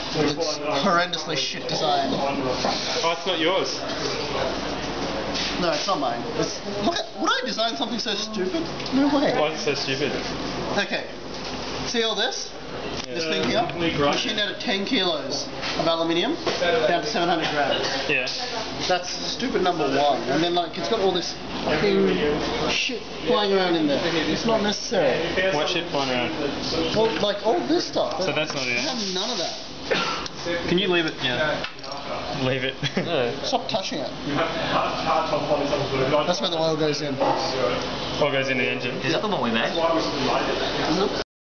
with its horrendously shit design. Oh, it's not yours. No, it's not mine. Look at, would I design something so stupid? No way. Why is it so stupid? Okay. See all this? This thing here? Machined out at 10 kilos of aluminium down to 700 grams. Yeah. That's stupid number one. And then like it's got all this fucking shit flying around in there. It's not necessary. What shit flying around? Well, like all this stuff. So that's not it. I have none of that. Can you leave it? Yeah. Leave it. No. Stop touching it. That's where the oil goes in. Oil goes in the engine. Is that the one we made?